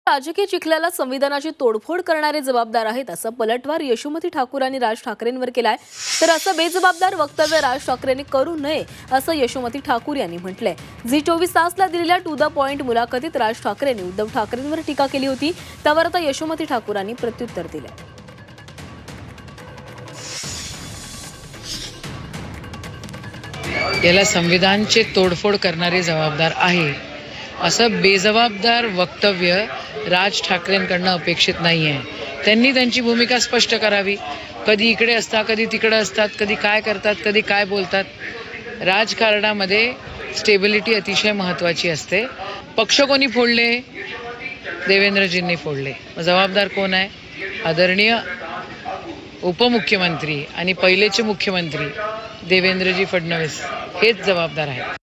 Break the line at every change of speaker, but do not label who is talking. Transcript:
राजकीय चिखलाला संविधानाची तोडफोड करणारे जबाबदार आहेत असं पलटवार यशोमती ठाकूर यांनी राज ठाकरेंवर केलाय। तर असं बेजबाबदार वक्तव्य राज ठाकरेंनी करू नये असं यशोमती ठाकूर यांनी म्हटलंय। झी 24 तासला दिलेल्या टू द पॉइंट मुलाखतीत राज ठाकरेंनी उद्धव ठाकरेंवर टीका केली होती, त्यावर आता यशोमती ठाकूरांनी प्रत्युत्तर दिलंय।
याला संविधानचे तोडफोड करणारे जबाबदार आहे असं बेजबाबदार वक्तव्य राज ठाकरेंकडनं अपेक्षित नाही आहे। त्यांनी त्यांची भूमिका स्पष्ट करावी। कधी इकडे असतात, कधी तिकडे असतात, कधी काय करतात, कधी काय बोलतात। राजकारणामध्ये स्टेबिलिटी अतिशय महत्त्वाची असते। पक्ष कोणी फोडले? देवेंद्रजींनी फोडले। जबाबदार कोण आहे? आदरणीय उपमुख्यमंत्री आणि पहिलेचे मुख्यमंत्री देवेंद्रजी फडणवीस हेच जबाबदार आहेत।